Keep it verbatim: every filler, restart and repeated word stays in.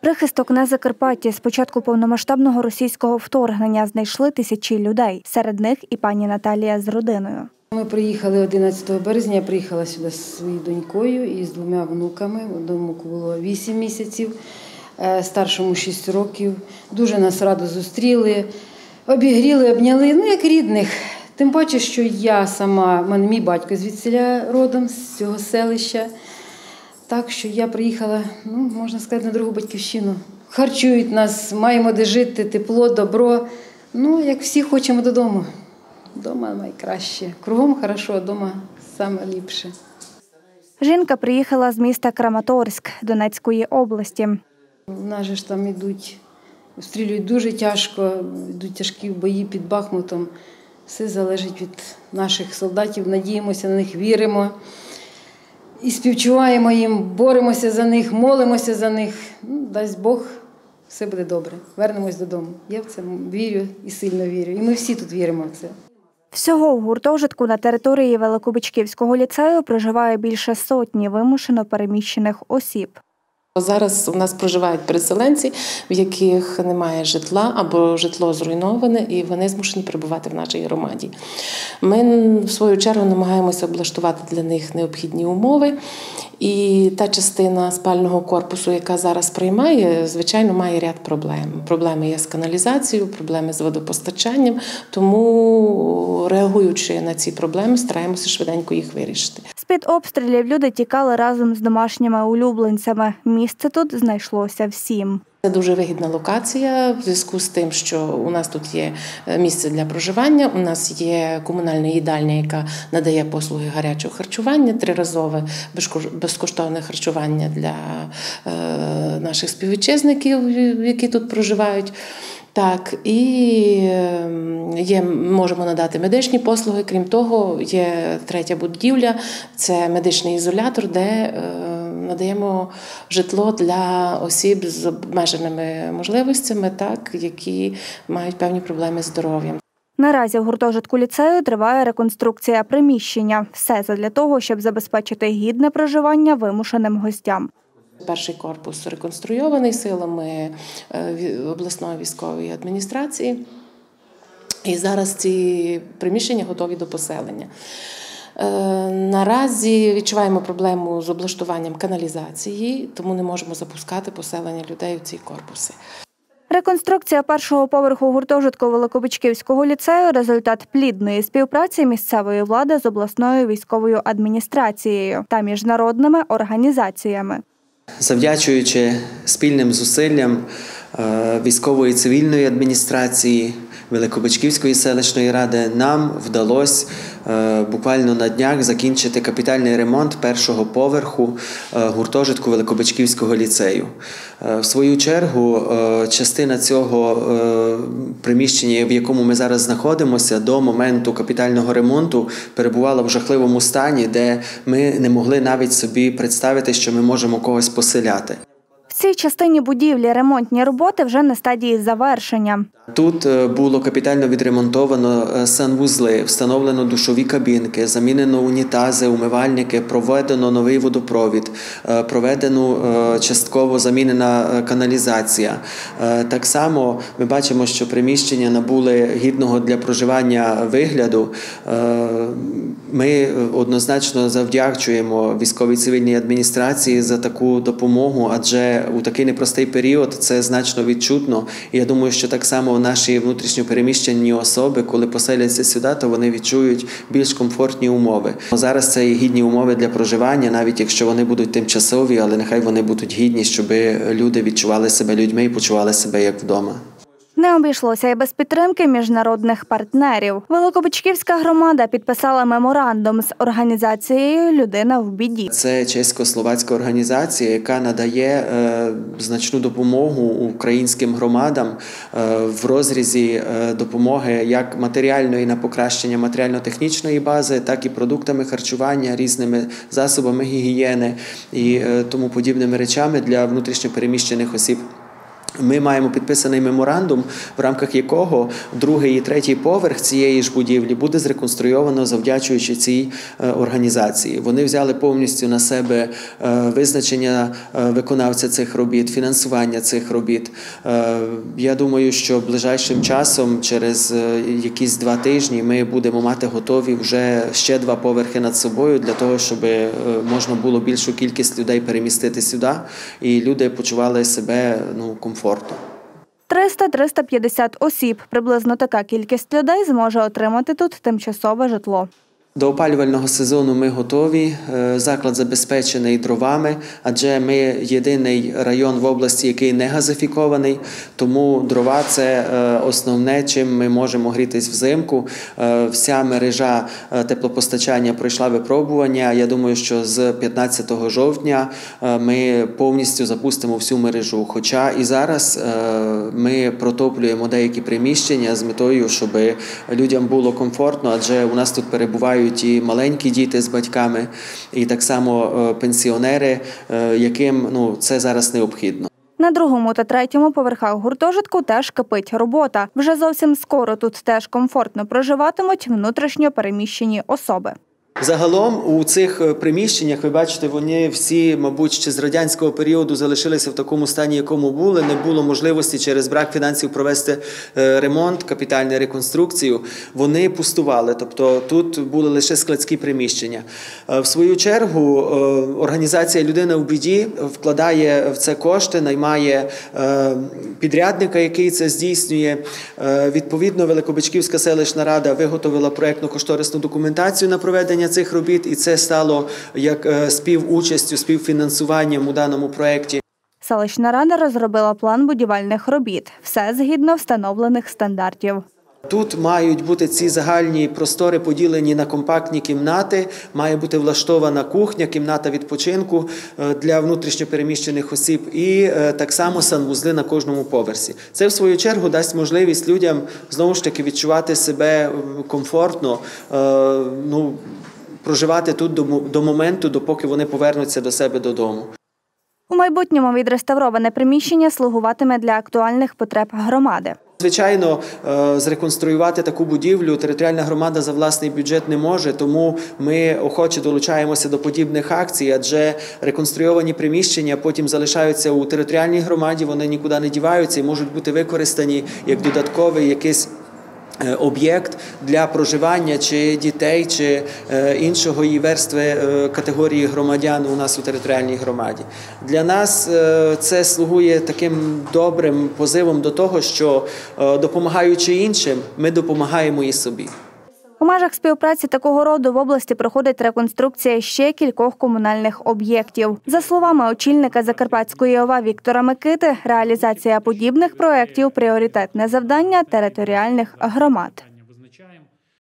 Прихисток на Закарпатті з початку повномасштабного російського вторгнення знайшли тисячі людей. Серед них і пані Наталія з родиною. Ми приїхали одинадцятого березня, я приїхала сюди зі своєю донькою і з двома внуками. Одному було вісім місяців, старшому шість років. Дуже нас радо зустріли, обігріли, обняли, ну як рідних. Тим паче, що я сама, в мене мій батько звідсіля родом, з цього селища. Так що я приїхала, ну, можна сказати, на другу батьківщину. Харчують нас, маємо де жити, тепло, добро. Ну, як всі хочемо додому. Дома найкраще. Кругом хорошо, а дома саме ліпше. Жінка приїхала з міста Краматорськ Донецької області. У нас же ж там йдуть, стрілюють дуже тяжко, йдуть тяжкі бої під Бахмутом. Все залежить від наших солдатів, надіємося на них, віримо. І співчуваємо їм, боремося за них, молимося за них. Ну, дасть Бог, все буде добре. Вернемось додому. Я в це вірю і сильно вірю. І ми всі тут віримо в це. Всього в гуртожитку на території Великобичківського ліцею проживає більше сотні вимушено переміщених осіб. Зараз у нас проживають переселенці, в яких немає житла або житло зруйноване, і вони змушені перебувати в нашій громаді. Ми, в свою чергу, намагаємося облаштувати для них необхідні умови. І та частина спального корпусу, яка зараз приймає, звичайно, має ряд проблем. Проблеми є з каналізацією, проблеми з водопостачанням, тому, реагуючи на ці проблеми, стараємося швиденько їх вирішити. З-під обстрілів люди тікали разом з домашніми улюбленцями. Місце тут знайшлося всім. Це дуже вигідна локація в зв'язку з тим, що у нас тут є місце для проживання, у нас є комунальна їдальня, яка надає послуги гарячого харчування, триразове безкоштовне харчування для наших співвітчизників, які тут проживають. Так, і є, можемо надати медичні послуги. Крім того, є третя будівля, це медичний ізолятор, де надаємо житло для осіб з обмеженими можливостями, так, які мають певні проблеми з здоров'ям. Наразі в гуртожитку ліцею триває реконструкція приміщення. Все задля того, щоб забезпечити гідне проживання вимушеним гостям. Перший корпус реконструйований силами обласної військової адміністрації. І зараз ці приміщення готові до поселення. Наразі відчуваємо проблему з облаштуванням каналізації, тому не можемо запускати поселення людей у ці корпуси. Реконструкція першого поверху гуртожитку Великобичківського ліцею – результат плідної співпраці місцевої влади з обласною військовою адміністрацією та міжнародними організаціями. Завдячуючи спільним зусиллям військової цивільної адміністрації, Великобичківської селищної ради, нам вдалося буквально на днях закінчити капітальний ремонт першого поверху гуртожитку Великобичківського ліцею. В свою чергу, частина цього приміщення, в якому ми зараз знаходимося, до моменту капітального ремонту перебувала в жахливому стані, де ми не могли навіть собі представити, що ми можемо когось поселяти. В цій частині будівлі ремонтні роботи вже на стадії завершення. Тут було капітально відремонтовано санвузли, встановлено душові кабінки, замінено унітази, умивальники, проведено новий водопровід, проведено частково замінена каналізація. Так само ми бачимо, що приміщення набули гідного для проживання вигляду. Ми однозначно завдячуємо військовій цивільній адміністрації за таку допомогу, адже у такий непростий період це значно відчутно. І я думаю, що так само наші внутрішньо переміщені особи, коли поселяться сюди, то вони відчують більш комфортні умови. Зараз це є гідні умови для проживання, навіть якщо вони будуть тимчасові, але нехай вони будуть гідні, щоб люди відчували себе людьми і почували себе як вдома. Не обійшлося і без підтримки міжнародних партнерів. Великобичківська громада підписала меморандум з організацією «Людина в біді». Це чесько-словацька організація, яка надає е, значну допомогу українським громадам е, в розрізі е, допомоги як матеріальної на покращення матеріально-технічної бази, так і продуктами харчування, різними засобами гігієни і е, тому подібними речами для внутрішньо переміщених осіб Ми маємо підписаний меморандум, в рамках якого другий і третій поверх цієї ж будівлі буде зреконструйовано завдячуючи цій організації. Вони взяли повністю на себе визначення виконавця цих робіт, фінансування цих робіт. Я думаю, що ближайшим часом, через якісь два тижні, ми будемо мати готові вже ще два поверхи над собою для того, щоб можна було більшу кількість людей перемістити сюди і люди почували себе ну, комфортно. триста - триста п'ятдесят осіб. Приблизно така кількість людей зможе отримати тут тимчасове житло. До опалювального сезону ми готові, заклад забезпечений дровами, адже ми єдиний район в області, який не газифікований, тому дрова – це основне, чим ми можемо грітись взимку. Вся мережа теплопостачання пройшла випробування. Я думаю, що з п'ятнадцятого жовтня ми повністю запустимо всю мережу. Хоча і зараз ми протоплюємо деякі приміщення з метою, щоб людям було комфортно, адже у нас тут перебувають і маленькі діти з батьками, і так само пенсіонери, яким ну, це зараз необхідно. На другому та третьому поверхах гуртожитку теж кипить робота. Вже зовсім скоро тут теж комфортно проживатимуть внутрішньо переміщені особи. Загалом у цих приміщеннях, ви бачите, вони всі, мабуть, ще з радянського періоду залишилися в такому стані, якому були. Не було можливості через брак фінансів провести ремонт, капітальну реконструкцію. Вони пустували, тобто тут були лише складські приміщення. В свою чергу організація «Людина в біді» вкладає в це кошти, наймає підрядника, який це здійснює. Відповідно, Великобичківська селищна рада виготовила проєктно-кошторисну документацію на проведення цих робіт, і це стало як співучастю, співфінансуванням у даному проєкті. Селищна рада розробила план будівельних робіт. Все згідно встановлених стандартів. Тут мають бути ці загальні простори поділені на компактні кімнати, має бути влаштована кухня, кімната відпочинку для внутрішньопереміщених осіб і так само санвузли на кожному поверсі. Це, в свою чергу, дасть можливість людям, знову ж таки, відчувати себе комфортно, ну, проживати тут до, до моменту, допоки вони повернуться до себе додому. У майбутньому відреставроване приміщення слугуватиме для актуальних потреб громади. Звичайно, зреконструювати таку будівлю територіальна громада за власний бюджет не може, тому ми охоче долучаємося до подібних акцій, адже реконструйовані приміщення потім залишаються у територіальній громаді, вони нікуди не діваються і можуть бути використані як додатковий якийсь об'єкт для проживання чи дітей, чи іншого її верстви категорії громадян у нас у територіальній громаді. Для нас це слугує таким добрим позивом до того, що допомагаючи іншим, ми допомагаємо і собі. У межах співпраці такого роду в області проходить реконструкція ще кількох комунальних об'єктів. За словами очільника Закарпатської ОВА Віктора Микити, реалізація подібних проєктів – пріоритетне завдання територіальних громад.